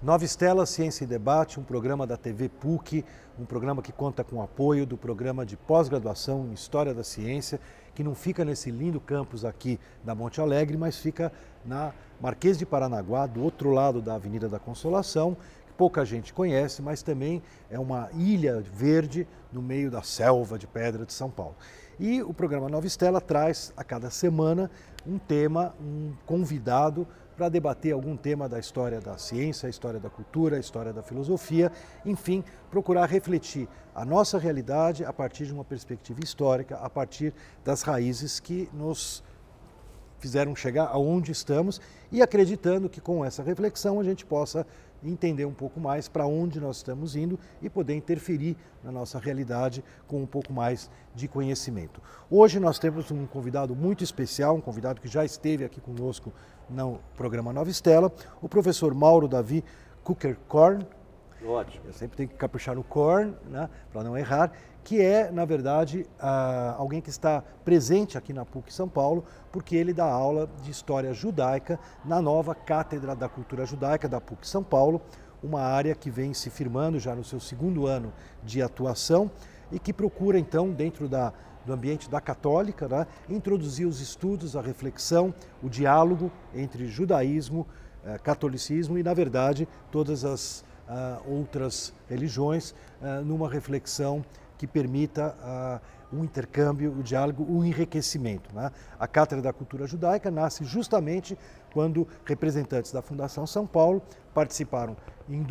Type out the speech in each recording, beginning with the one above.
Nova Estela Ciência e Debate, um programa da TV PUC, um programa que conta com o apoio do programa de pós-graduação em História da Ciência, que não fica nesse lindo campus aqui da Monte Alegre, mas fica na Marquês de Paranaguá, do outro lado da Avenida da Consolação, que pouca gente conhece, mas também é uma ilha verde no meio da selva de pedra de São Paulo. E o programa Nova Estela traz a cada semana um tema, um convidado para debater algum tema da história da ciência, a história da cultura, a história da filosofia, enfim, procurar refletir a nossa realidade a partir de uma perspectiva histórica, a partir das raízes que nos fizeram chegar aonde estamos e acreditando que com essa reflexão a gente possa entender um pouco mais para onde nós estamos indo e poder interferir na nossa realidade com um pouco mais de conhecimento. Hoje nós temos um convidado muito especial, um convidado que já esteve aqui conosco no programa Nova Estela, o professor Mauro Davi Kuckerkorn. Ótimo. Eu sempre tenho que caprichar no Korn, né, para não errar, que é, na verdade, alguém que está presente aqui na PUC São Paulo, porque ele dá aula de História Judaica na nova Cátedra da Cultura Judaica da PUC São Paulo, uma área que vem se firmando já no seu segundo ano de atuação e que procura, então, dentro do ambiente da católica, né, introduzir os estudos, a reflexão, o diálogo entre judaísmo, catolicismo e, na verdade, todas as outras religiões, numa reflexão que permita um intercâmbio, o diálogo, o enriquecimento, né? A Cátedra da Cultura Judaica nasce justamente quando representantes da Fundação São Paulo participaram em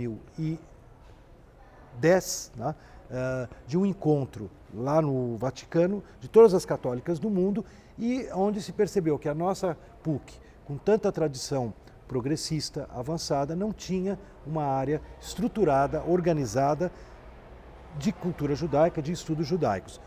2010, né, de um encontro lá no Vaticano de todas as católicas do mundo e onde se percebeu que a nossa PUC, com tanta tradição progressista, avançada, não tinha uma área estruturada, organizada de cultura judaica, de estudos judaicos.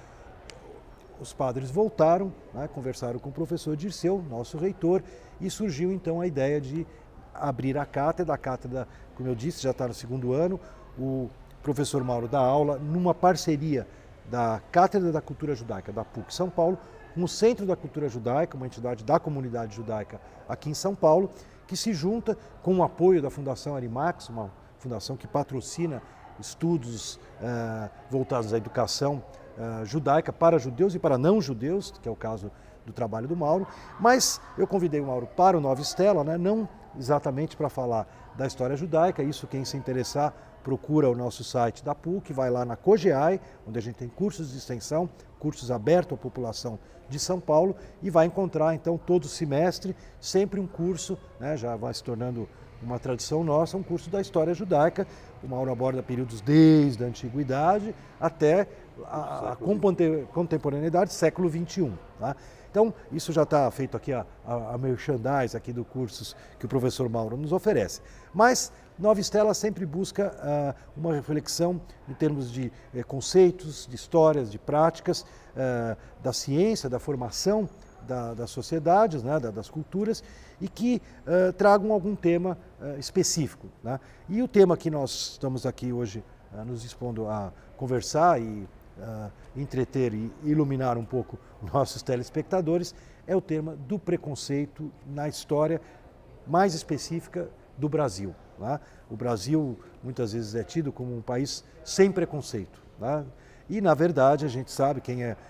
Os padres voltaram, né, conversaram com o professor Dirceu, nosso reitor, e surgiu então a ideia de abrir a cátedra, como eu disse, já está no segundo ano, o professor Mauro dá aula numa parceria da Cátedra da Cultura Judaica da PUC São Paulo, com o Centro da Cultura Judaica, uma entidade da comunidade judaica aqui em São Paulo, que se junta com o apoio da Fundação Arimax, uma fundação que patrocina estudos voltados à educação judaica para judeus e para não judeus, que é o caso do trabalho do Mauro. Mas eu convidei o Mauro para o Nova Estela, né, não exatamente para falar da história judaica, isso quem se interessar procura o nosso site da PUC, vai lá na COGEAI, onde a gente tem cursos de extensão, cursos abertos à população de São Paulo e vai encontrar então todo semestre sempre um curso, né, já vai se tornando uma tradição nossa, um curso da história judaica. O Mauro aborda períodos desde a antiguidade até a contemporaneidade, século XXI. Tá? Então, isso já está feito aqui, a merchandise aqui do cursos que o professor Mauro nos oferece. Mas Nova Estela sempre busca uma reflexão em termos de conceitos, de histórias, de práticas, da ciência, da formação das sociedades, né, das culturas, e que tragam algum tema específico. Né? E o tema que nós estamos aqui hoje nos dispondo a conversar e entreter e iluminar um pouco nossos telespectadores é o tema do preconceito na história mais específica do Brasil. Né? O Brasil muitas vezes é tido como um país sem preconceito. Né? E, na verdade, a gente sabe, quem é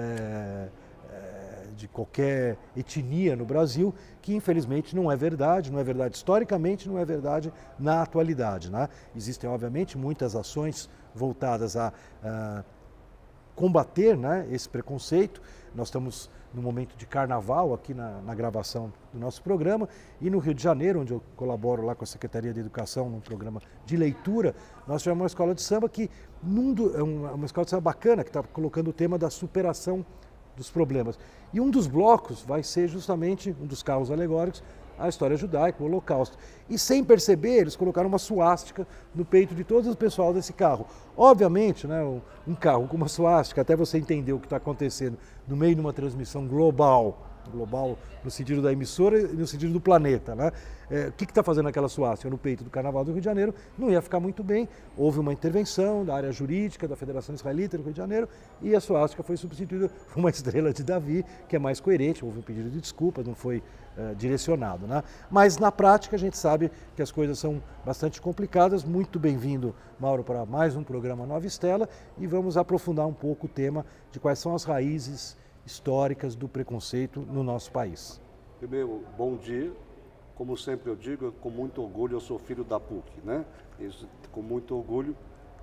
de qualquer etnia no Brasil, que infelizmente não é verdade historicamente, não é verdade na atualidade. Né? Existem, obviamente, muitas ações voltadas a combater, né, esse preconceito. Nós estamos no momento de carnaval aqui na gravação do nosso programa e no Rio de Janeiro, onde eu colaboro lá com a Secretaria de Educação num programa de leitura, nós tivemos uma escola de samba que, é uma escola de samba bacana, que está colocando o tema da superação dos problemas. E um dos blocos vai ser justamente, um dos carros alegóricos, a história judaica, o Holocausto. E sem perceber, eles colocaram uma suástica no peito de todo o pessoal desse carro. Obviamente, né, um carro com uma suástica, até você entender o que está acontecendo no meio de uma transmissão global global no sentido da emissora e no sentido do planeta, né? O que está fazendo aquela suástica no peito do Carnaval do Rio de Janeiro? Não ia ficar muito bem. Houve uma intervenção da área jurídica da Federação Israelita do Rio de Janeiro e a suástica foi substituída por uma estrela de Davi, que é mais coerente. Houve um pedido de desculpa, não foi direcionado, né? Mas na prática a gente sabe que as coisas são bastante complicadas. Muito bem-vindo, Mauro, para mais um programa Nova Estela, e vamos aprofundar um pouco o tema de quais são as raízes históricas do preconceito no nosso país. Primeiro, bom dia. Como sempre eu digo, com muito orgulho, eu sou filho da PUC, né? Isso, com muito orgulho,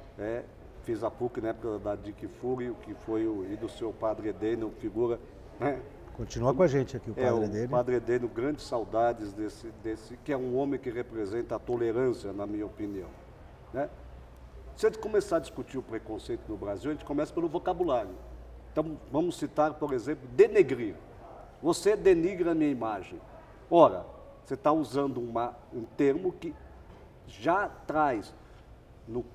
fiz a PUC na época da Dick Fúrio, que foi e do seu padre Edeno, figura, né? Continua com a gente aqui o padre Edeno. O padre Edeno, grandes saudades desse, que é um homem que representa a tolerância, na minha opinião, né? Se a gente começar a discutir o preconceito no Brasil, a gente começa pelo vocabulário. Então, vamos citar, por exemplo, denegrir. Você denigra a minha imagem. Ora, você está usando um termo que já traz no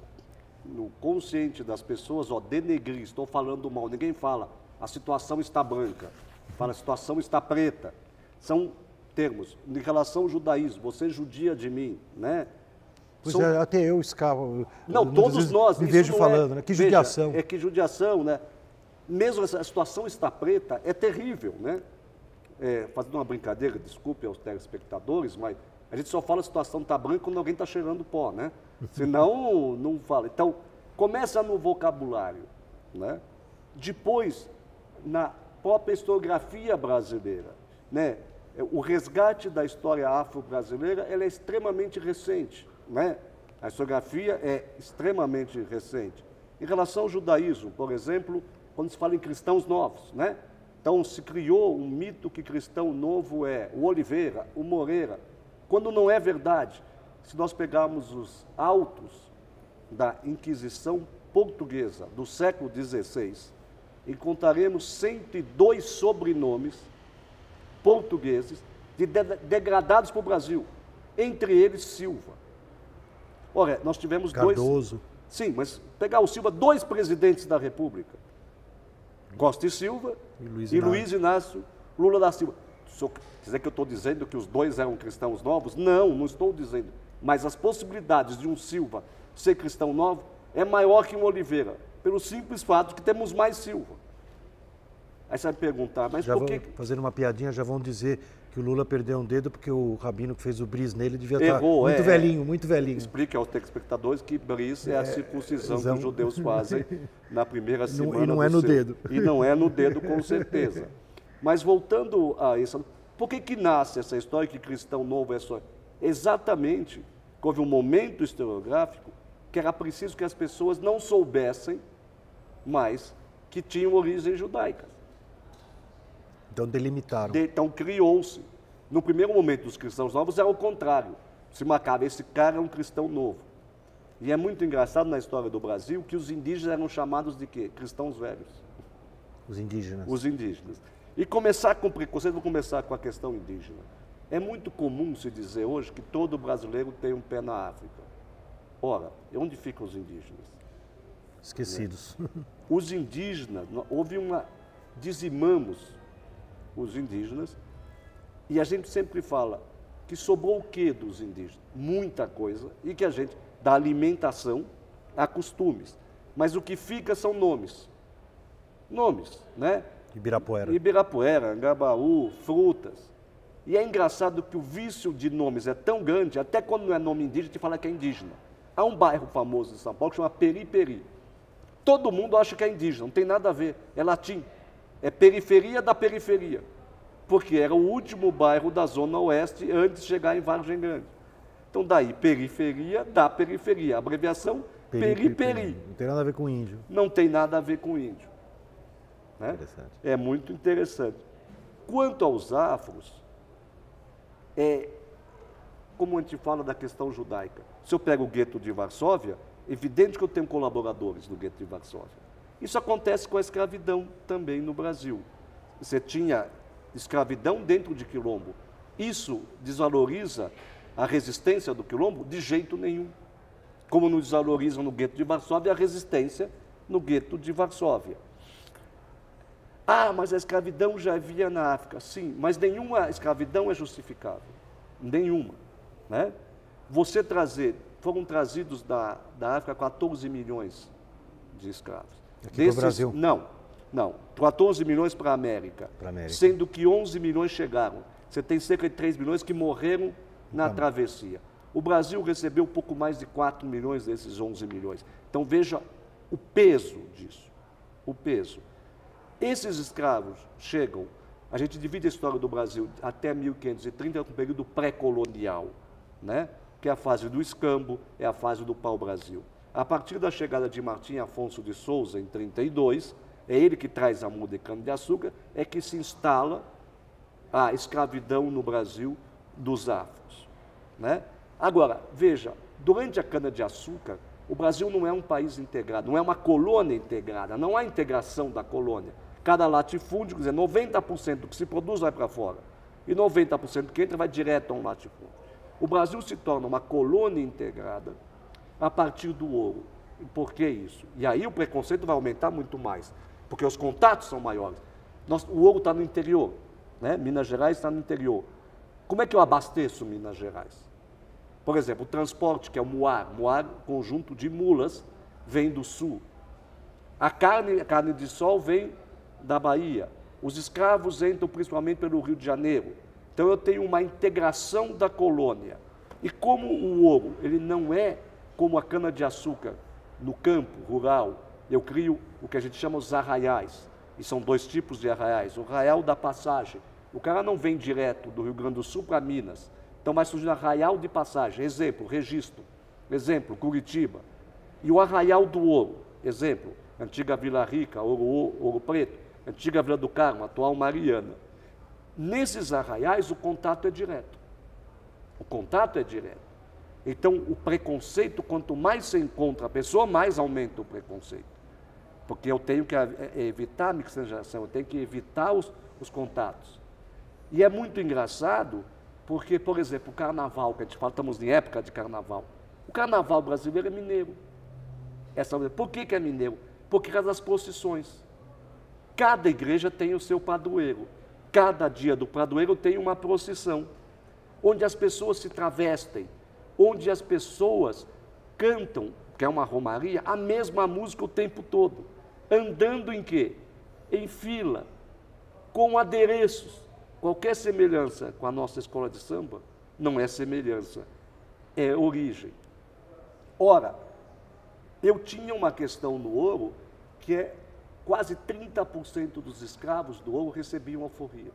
consciente das pessoas, denegrir, estou falando mal. Ninguém fala, a situação está branca. Fala, a situação está preta. São termos. Em relação ao judaísmo, você judia de mim, né? Pois até eu escavo. Não, todos nós. Me vejo falando, né? Que judiação. Veja, que judiação, né? Mesmo essa situação está preta, é terrível, né? Fazendo uma brincadeira, desculpe aos telespectadores, mas a gente só fala a situação está branca quando alguém está cheirando pó, né? Senão, não fala. Então, começa no vocabulário, né? Depois, na própria historiografia brasileira, né? O resgate da história afro-brasileira, ela é extremamente recente, né? A historiografia é extremamente recente. Em relação ao judaísmo, por exemplo, quando se fala em cristãos novos, né? Então, se criou um mito que cristão novo é o Oliveira, o Moreira, quando não é verdade. Se nós pegarmos os autos da Inquisição Portuguesa do século XVI, encontraremos 102 sobrenomes portugueses degradados para o Brasil, entre eles Silva. Ora, nós tivemos Cardoso. Sim, mas pegar o Silva, 2 presidentes da República, Costa e Silva e Luiz Inácio Lula da Silva. Quer dizer que eu estou dizendo que os 2 eram cristãos novos? Não, não estou dizendo. Mas as possibilidades de um Silva ser cristão novo é maior que um Oliveira, pelo simples fato que temos mais Silva. Aí você vai perguntar, mas por que... Fazendo uma piadinha, já vão dizer que o Lula perdeu um dedo porque o rabino que fez o bris nele devia Errou, estar muito velhinho. Explique aos telespectadores que bris é a circuncisão que os judeus fazem na primeira semana e não é no dedo. E não é no dedo, com certeza. Mas voltando a isso, por que nasce essa história que cristão novo é só? Exatamente, houve um momento historiográfico que era preciso que as pessoas não soubessem mais que tinham origem judaica. Então delimitaram. Então criou-se. No primeiro momento dos cristãos novos era o contrário. Se marcava, esse cara é um cristão novo. E é muito engraçado na história do Brasil que os indígenas eram chamados de quê? Cristãos velhos. Os indígenas. Os indígenas. E começar com preconceito, vou começar com a questão indígena. É muito comum se dizer hoje que todo brasileiro tem um pé na África. Ora, onde ficam os indígenas? Esquecidos. Os indígenas, dizimamos os indígenas, e a gente sempre fala que sobrou o que dos indígenas? Muita coisa, e que a gente, da alimentação a costumes. Mas o que fica são nomes. Nomes, né? Ibirapuera, Angabaú, frutas. E é engraçado que o vício de nomes é tão grande, até quando não é nome indígena, te fala que é indígena. Há um bairro famoso de São Paulo que chama Periperi. Todo mundo acha que é indígena, não tem nada a ver, é latim. É periferia da periferia, porque era o último bairro da Zona Oeste antes de chegar em Vargem Grande. Então, daí, periferia da periferia. A abreviação, Periperi. Não tem nada a ver com índio. Não tem nada a ver com índio. Né? É muito interessante. Quanto aos afros, como a gente fala da questão judaica, se eu pego o gueto de Varsóvia, evidente que eu tenho colaboradores no gueto de Varsóvia. Isso acontece com a escravidão também no Brasil. Você tinha escravidão dentro de quilombo. Isso desvaloriza a resistência do quilombo? De jeito nenhum. Como não desvaloriza no gueto de Varsóvia a resistência no gueto de Varsóvia. Ah, mas a escravidão já havia na África. Sim, mas nenhuma escravidão é justificável. Nenhuma. Né? Foram trazidos da África 14 milhões de escravos. Aqui para o Brasil? Não. 14 milhões para a América. Sendo que 11 milhões chegaram. Você tem cerca de 3 milhões que morreram na travessia. O Brasil recebeu pouco mais de 4 milhões desses 11 milhões. Então veja o peso disso. O peso. Esses escravos chegam, a gente divide a história do Brasil até 1530, com o período pré-colonial, né? Que é a fase do escambo, é a fase do pau-brasil. A partir da chegada de Martim Afonso de Souza, em 32, é ele que traz a muda de cana-de-açúcar, é que se instala a escravidão no Brasil dos afros. Né? Agora, veja, durante a cana-de-açúcar, o Brasil não é um país integrado, não é uma colônia integrada, não há integração da colônia. Cada latifúndio, quer dizer, 90% do que se produz vai para fora e 90% que entra vai direto a um latifúndio. O Brasil se torna uma colônia integrada a partir do ouro. E por que isso? E aí o preconceito vai aumentar muito mais, porque os contatos são maiores. O ouro está no interior, né? Minas Gerais está no interior. Como é que eu abasteço Minas Gerais? Por exemplo, o transporte, que é o muar, conjunto de mulas, vem do sul. A carne de sol vem da Bahia. Os escravos entram principalmente pelo Rio de Janeiro. Então eu tenho uma integração da colônia. E como o ouro, ele não é como a cana-de-açúcar no campo rural, eu crio o que a gente chama os arraiais. E são 2 tipos de arraiais. O arraial da passagem. O cara não vem direto do Rio Grande do Sul para Minas. Então vai surgir arraial de passagem. Exemplo, Registro. Exemplo, Curitiba. E o arraial do ouro. Exemplo, antiga Vila Rica, Ouro Preto. Antiga Vila do Carmo, atual Mariana. Nesses arraiais, o contato é direto. O contato é direto. Então, o preconceito, quanto mais você encontra a pessoa, mais aumenta o preconceito. Porque eu tenho que evitar a miscigenação, eu tenho que evitar os contatos. E é muito engraçado, porque, por exemplo, o carnaval, que a gente fala, estamos em época de carnaval. O carnaval brasileiro é mineiro. Por que é mineiro? Por causa das procissões. Cada igreja tem o seu padroeiro. Cada dia do padroeiro tem uma procissão, onde as pessoas se travestem, onde as pessoas cantam, que é uma romaria, a mesma música o tempo todo. Andando em quê? Em fila, com adereços. Qualquer semelhança com a nossa escola de samba não é semelhança, é origem. Ora, eu tinha uma questão no ouro que é quase 30% dos escravos do ouro recebiam alforria.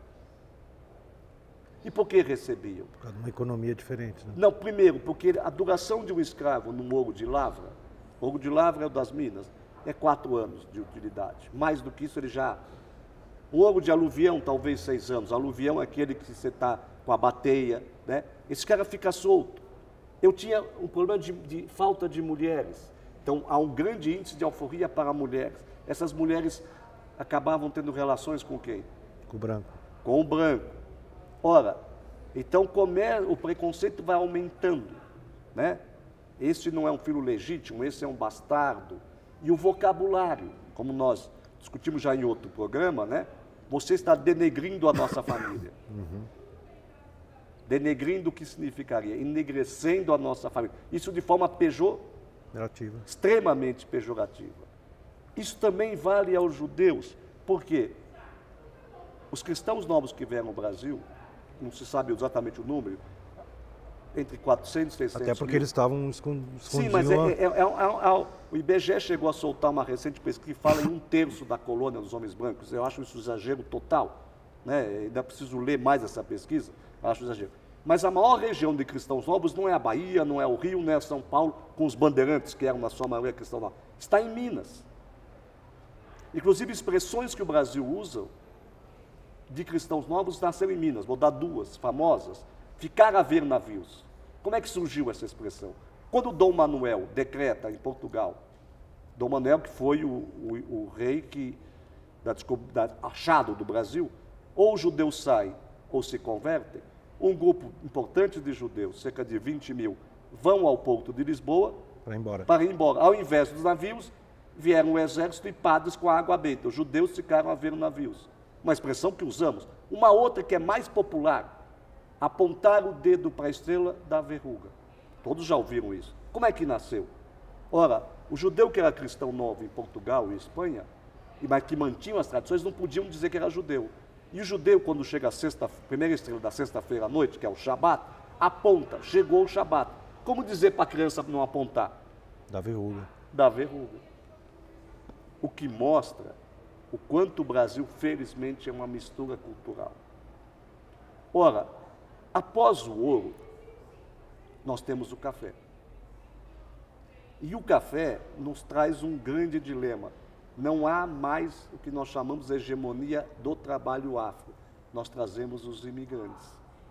E por que recebiam? Por causa de uma economia diferente, né? Não, primeiro, porque a duração de um escravo no ouro de lavra é o das minas, é 4 anos de utilidade. Mais do que isso, ele já... O ouro de aluvião, talvez 6 anos. Aluvião é aquele que você está com a bateia, né? Esse cara fica solto. Eu tinha um problema de falta de mulheres. Então, há um grande índice de alforria para mulheres. Essas mulheres acabavam tendo relações com quem? Com o branco. Com o branco. Ora, então o preconceito vai aumentando, né? Este não é um filho legítimo, esse é um bastardo. E o vocabulário, como nós discutimos já em outro programa, né? Você está denegrindo a nossa família. Denegrindo o que significaria? Enegrecendo a nossa família. Isso de forma extremamente pejorativa. Isso também vale aos judeus, porque os cristãos novos que vieram ao Brasil, não se sabe exatamente o número, entre 400 e 600 Até porque mil. eles estavam escondidos. Sim, mas o IBGE chegou a soltar uma recente pesquisa que fala em 1/3 da colônia dos homens brancos. Eu acho isso exagero total. Né? Ainda preciso ler mais essa pesquisa, eu acho exagero. Mas a maior região de cristãos novos não é a Bahia, não é o Rio, não é São Paulo, com os bandeirantes, que eram na sua maioria cristãos novos. Está em Minas. Inclusive, expressões que o Brasil usa de cristãos novos nasceram em Minas. Vou dar 2 famosas. Ficar a ver navios. Como é que surgiu essa expressão? Quando Dom Manuel decreta em Portugal, Dom Manuel, que foi o rei achado do Brasil, ou os judeus saem ou se convertem, um grupo importante de judeus, cerca de 20 mil, vão ao porto de Lisboa para ir embora. Ao invés dos navios, vieram o exército e padres com a água benta. Os judeus ficaram a ver navios. Uma expressão que usamos. Uma outra que é mais popular, apontar o dedo para a estrela da verruga. Todos já ouviram isso. Como é que nasceu? Ora, o judeu que era cristão novo em Portugal e Espanha, mas que mantinham as tradições, não podiam dizer que era judeu. E o judeu, quando chega a primeira estrela da sexta-feira à noite, que é o Shabat, aponta, chegou o Shabat. Como dizer para a criança não apontar? Da verruga. Da verruga. O que mostra o quanto o Brasil, felizmente, é uma mistura cultural. Ora, após o ouro, nós temos o café. E o café nos traz um grande dilema. Não há mais o que nós chamamos de hegemonia do trabalho afro. Nós trazemos os imigrantes.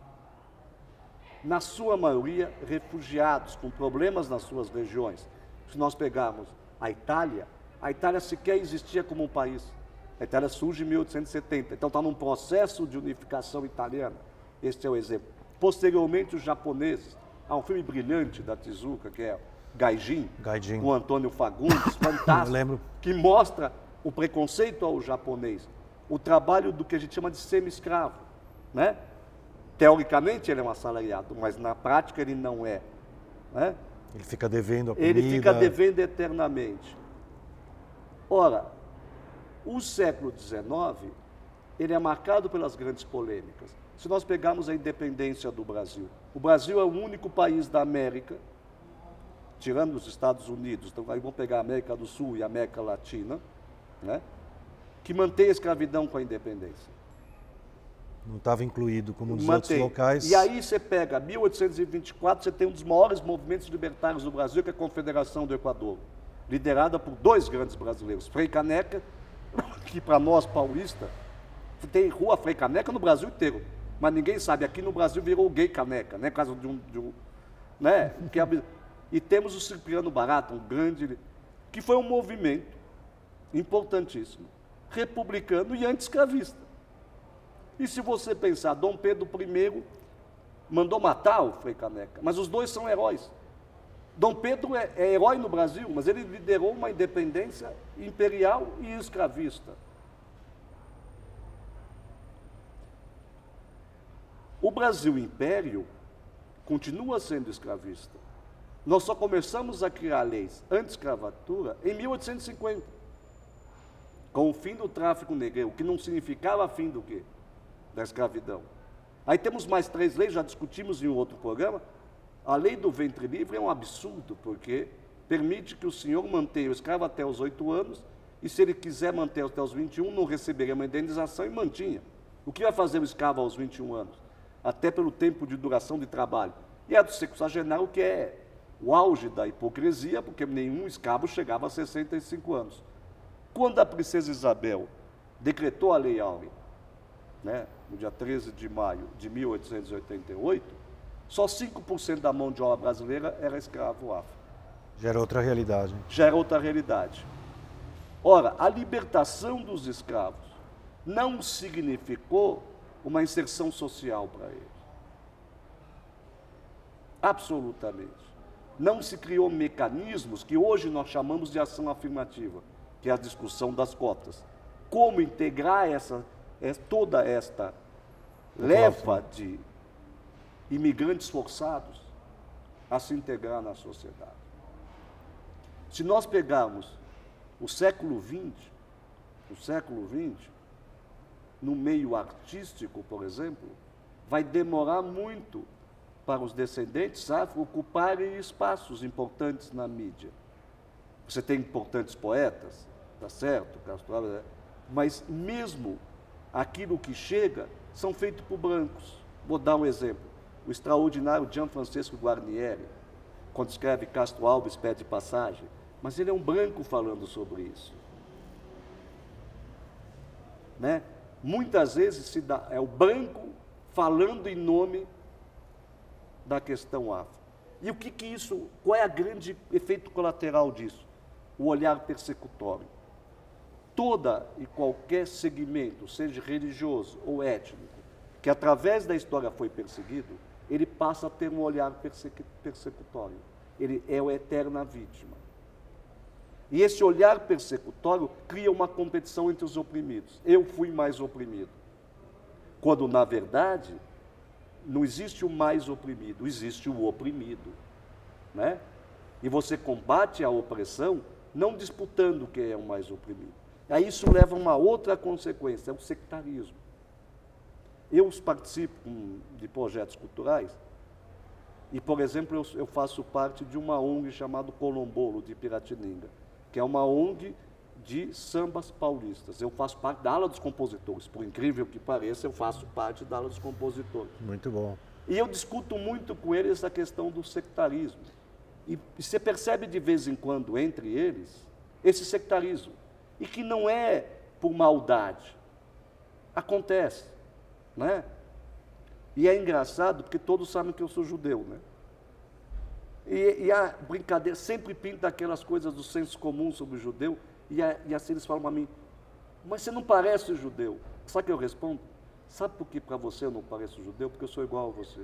Na sua maioria, refugiados, com problemas nas suas regiões. Se nós pegarmos a Itália sequer existia como um país. A Itália surge em 1870, então está num processo de unificação italiana. Este é o exemplo. Posteriormente, os japoneses. Há um filme brilhante da Tezuka, que é Gaijin, com Antônio Fagundes, fantástico, que mostra o preconceito ao japonês, o trabalho do que a gente chama de semi-escravo, né? Teoricamente ele é um assalariado, mas na prática ele não é, né? Ele fica devendo a comida. Ele fica devendo eternamente. Ora, o século XIX, ele é marcado pelas grandes polêmicas. Se nós pegarmos a independência do Brasil, o Brasil é o único país da América, tirando os Estados Unidos, então aí vamos pegar a América do Sul e a América Latina, né, que mantém a escravidão com a independência. Não estava incluído como nos outros locais. E aí você pega 1824, você tem um dos maiores movimentos libertários do Brasil, que é a Confederação do Equador, liderada por dois grandes brasileiros, Frei Caneca, que para nós paulistas, tem rua Frei Caneca no Brasil inteiro, mas ninguém sabe, aqui no Brasil virou Gay Caneca, né, por causa de né, que é, e temos o Cipriano Barata, um grande, que foi um movimento importantíssimo, republicano e anti-escravista. E se você pensar, Dom Pedro I mandou matar o Frei Caneca, mas os dois são heróis. Dom Pedro é herói no Brasil, mas ele liderou uma independência imperial e escravista. O Brasil Império continua sendo escravista. Nós só começamos a criar leis anti-escravatura em 1850, com o fim do tráfico negreiro, que não significava fim do quê? Da escravidão. Aí temos mais 3 leis, já discutimos em um outro programa. A lei do ventre livre é um absurdo, porque permite que o senhor mantenha o escravo até os 8 anos, e se ele quiser manter até os 21, não receberia uma indenização e mantinha. O que vai fazer o escravo aos 21 anos? Até pelo tempo de duração de trabalho. E a do sexagenário, que é o auge da hipocrisia, porque nenhum escravo chegava a 65 anos. Quando a princesa Isabel decretou a Lei Áurea, né, no dia 13 de maio de 1888, só 5% da mão de obra brasileira era escravo afro. Já era outra realidade. Já era outra realidade. Ora, a libertação dos escravos não significou uma inserção social para eles. Absolutamente. Não se criou mecanismos que hoje nós chamamos de ação afirmativa, que é a discussão das cotas. Como integrar toda esta leva de imigrantes forçados a se integrar na sociedade. Se nós pegarmos o século XX, no meio artístico, por exemplo, vai demorar muito para os descendentes afro ocuparem espaços importantes na mídia. Você tem importantes poetas, tá certo, Castro Alves, mas mesmo aquilo que chega são feitos por brancos. Vou dar um exemplo. O extraordinário Gianfrancesco Guarnieri, quando escreve Castro Alves pede passagem, mas ele é um branco falando sobre isso. Né? Muitas vezes é o branco falando em nome da questão afro. E o que isso, qual é o grande efeito colateral disso? O olhar persecutório. Toda e qualquer segmento, seja religioso ou étnico, que através da história foi perseguido, ele passa a ter um olhar persecutório. Ele é a eterna vítima. E esse olhar persecutório cria uma competição entre os oprimidos. Eu fui mais oprimido. Quando, na verdade, não existe o mais oprimido, existe o oprimido, né? E você combate a opressão não disputando quem é o mais oprimido. Aí isso leva a uma outra consequência, é o sectarismo. Eu participo de projetos culturais e, por exemplo, eu faço parte de uma ONG chamada Colombolo, de Piratininga, que é uma ONG de sambas paulistas. Eu faço parte da ala dos compositores. Por incrível que pareça, eu faço parte da ala dos compositores. Muito bom. E eu discuto muito com eles essa questão do sectarismo. E você percebe de vez em quando, entre eles, esse sectarismo. E que não é por maldade. Acontece, né? E é engraçado porque todos sabem que eu sou judeu, né? E a brincadeira sempre pinta aquelas coisas do senso comum sobre o judeu, e assim eles falam para mim, mas você não parece judeu. Sabe o que eu respondo? Sabe por que para você eu não pareço judeu? Porque eu sou igual a você.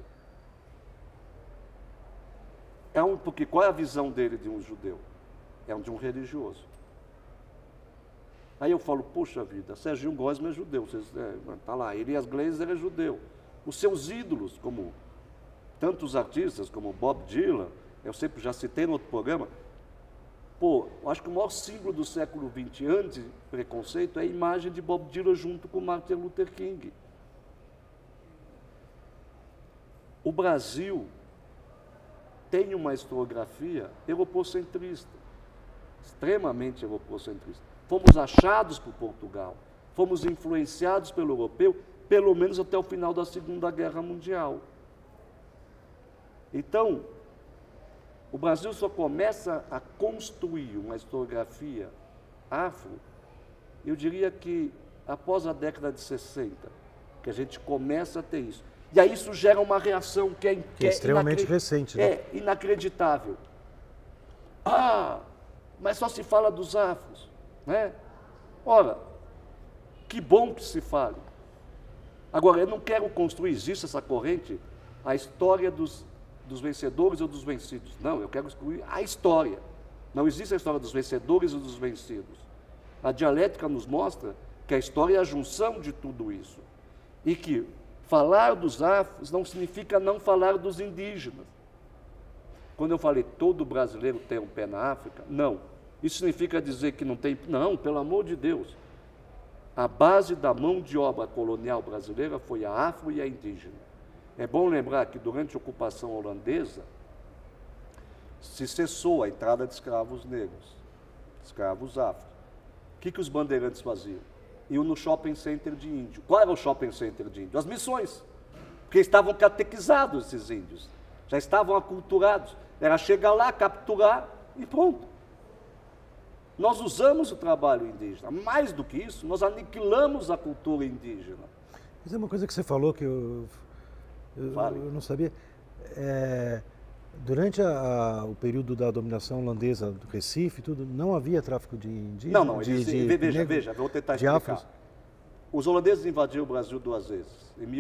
Porque qual é a visão dele de um judeu? É de um religioso. Aí eu falo, poxa vida, Serginho Gosma é judeu, está lá, Elias Glazer é judeu. Os seus ídolos, como tantos artistas, como Bob Dylan, eu sempre já citei no outro programa, eu acho que o maior símbolo do século XX, anti-preconceito, é a imagem de Bob Dylan junto com Martin Luther King. O Brasil tem uma historiografia europocentrista, extremamente europocentrista. Fomos achados por Portugal, fomos influenciados pelo europeu, pelo menos até o final da Segunda Guerra Mundial. Então, o Brasil só começa a construir uma historiografia afro, eu diria que após a década de 60, que a gente começa a ter isso. E aí isso gera uma reação que é extremamente recente, né? É inacreditável. Mas só se fala dos afros, né? Ora, que bom que se fale. Agora, eu não quero construir, existe essa corrente, a história dos vencedores ou dos vencidos. Não, eu quero construir a história. Não existe a história dos vencedores ou dos vencidos. A dialética nos mostra que a história é a junção de tudo isso. E que falar dos afros não significa não falar dos indígenas. Quando eu falei todo brasileiro tem um pé na África, não. Isso significa dizer que não tem... Não, pelo amor de Deus. A base da mão de obra colonial brasileira foi a afro e a indígena. É bom lembrar que durante a ocupação holandesa se cessou a entrada de escravos negros, escravos afros. O que os bandeirantes faziam? Iam no shopping center de índio. Qual era o shopping center de índio? As missões. Porque estavam catequizados esses índios. Já estavam aculturados. Era chegar lá, capturar e pronto. Nós usamos o trabalho indígena. Mais do que isso, nós aniquilamos a cultura indígena. Mas é uma coisa que você falou que eu não sabia. Durante o período da dominação holandesa do Recife, tudo, não havia tráfico de indígenas? Não, veja, vou tentar explicar. Afros? Os holandeses invadiram o Brasil 2 vezes. Em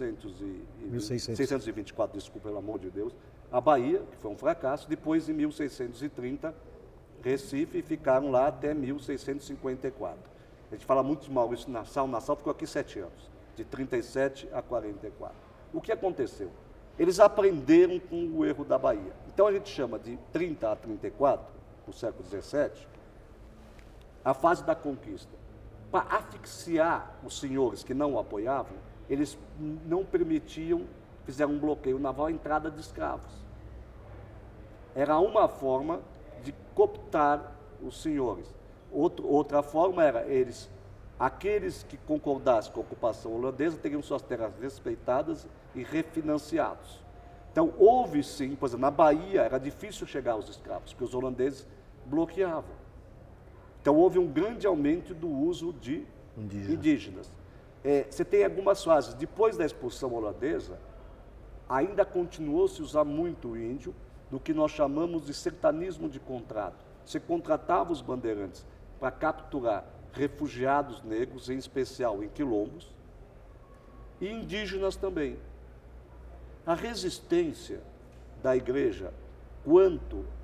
1624, desculpa, pelo amor de Deus, a Bahia, que foi um fracasso, depois em 1630, Recife, e ficaram lá até 1654. A gente fala muito de Maurício Nassau. Nassau ficou aqui 7 anos, de 37 a 44. O que aconteceu? Eles aprenderam com o erro da Bahia. Então a gente chama de 30 a 34, no século XVII, a fase da conquista. Para asfixiar os senhores que não o apoiavam, eles não permitiam, fizeram um bloqueio naval à entrada de escravos. Era uma forma de cooptar os senhores. Outra forma era aqueles que concordassem com a ocupação holandesa teriam suas terras respeitadas e refinanciados. Então, houve sim, por exemplo, na Bahia era difícil chegar aos escravos, porque os holandeses bloqueavam. Então, houve um grande aumento do uso de indígenas. Você tem algumas fases. Depois da expulsão holandesa, ainda continuou-se a usar muito o índio, no que nós chamamos de sertanismo de contrato. Você contratava os bandeirantes para capturar refugiados negros, em especial em quilombos, e indígenas também. A resistência da igreja quanto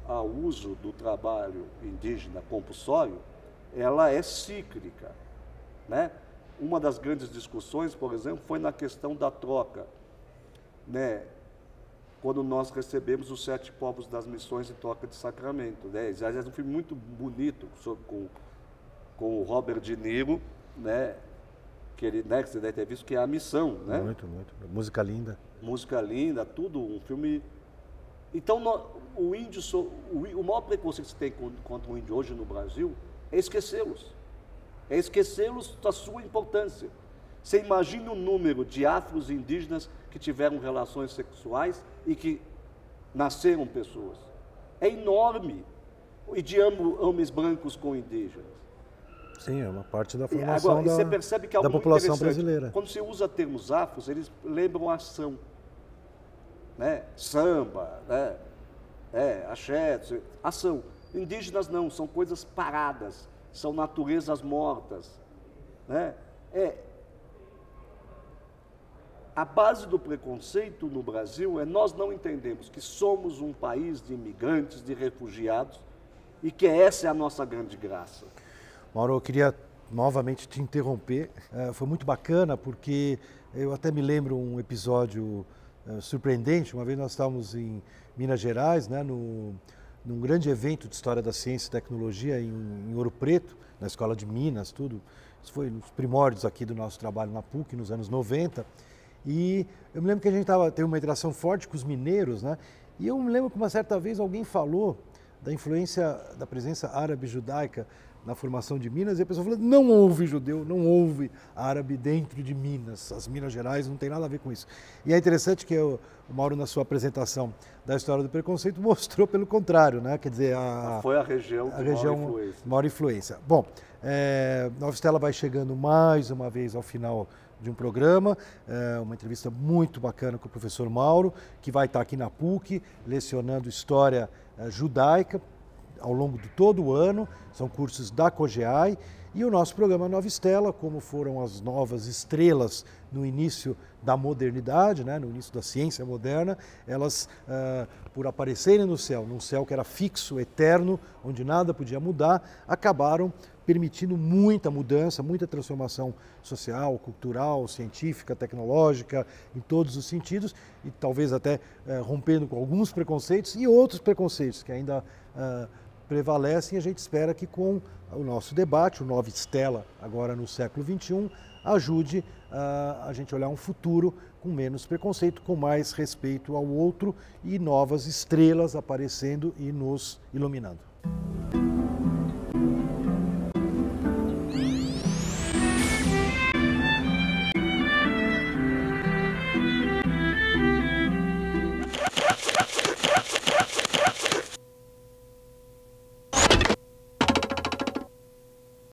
ao uso do trabalho indígena compulsório, ela é cíclica, né? Uma das grandes discussões, por exemplo, foi na questão da troca, né? Quando nós recebemos os 7 povos das missões em troca de sacramento, né? Aliás, um filme muito bonito com o Robert De Niro, né? Que ele, né, que você deve ter visto, que é A Missão, né? Muito, muito. Música linda. Música linda, tudo, um filme... Então, o índio, o maior preconceito que se tem contra o índio hoje no Brasil é esquecê-los. É esquecê-los da sua importância. Você imagina o número de afros indígenas que tiveram relações sexuais e que nasceram pessoas. É enorme. E de homens brancos com indígenas. Sim, é uma parte da formação Agora, você percebe que é da algo população muito interessante. brasileira. Quando você usa termos afros, eles lembram a ação. Né? Samba, né? Axé, ação. Indígenas não, são coisas paradas, são naturezas mortas. Né? A base do preconceito no Brasil é nós não entendemos que somos um país de imigrantes, de refugiados, e que essa é a nossa grande graça. Mauro, eu queria novamente te interromper. Foi muito bacana porque eu até me lembro um episódio surpreendente. Uma vez nós estávamos em Minas Gerais, né, num grande evento de História da Ciência e Tecnologia em Ouro Preto, na Escola de Minas, tudo. Isso foi nos primórdios aqui do nosso trabalho na PUC, nos anos 90. E eu me lembro que a gente teve uma interação forte com os mineiros, né? E eu me lembro que uma certa vez alguém falou da influência da presença árabe judaica na formação de Minas, e a pessoa falou, não houve judeu, não houve árabe dentro de Minas, as Minas Gerais não tem nada a ver com isso. E é interessante que o Mauro, na sua apresentação da história do preconceito, mostrou pelo contrário, né? Quer dizer, foi a região de maior influência. Bom, Nova Stella vai chegando mais uma vez ao final de um programa, uma entrevista muito bacana com o professor Mauro, que vai estar aqui na PUC, lecionando História Judaica, ao longo de todo o ano, são cursos da COGEAI, e o nosso programa Nova Stella, como foram as novas estrelas no início da modernidade, né, no início da ciência moderna, elas, por aparecerem no céu, num céu que era fixo, eterno, onde nada podia mudar, acabaram permitindo muita mudança, muita transformação social, cultural, científica, tecnológica, em todos os sentidos, e talvez até rompendo com alguns preconceitos e outros preconceitos que ainda prevalecem. A gente espera que com o nosso debate, o Nova Stella, agora no século XXI, ajude a gente a olhar um futuro com menos preconceito, com mais respeito ao outro e novas estrelas aparecendo e nos iluminando.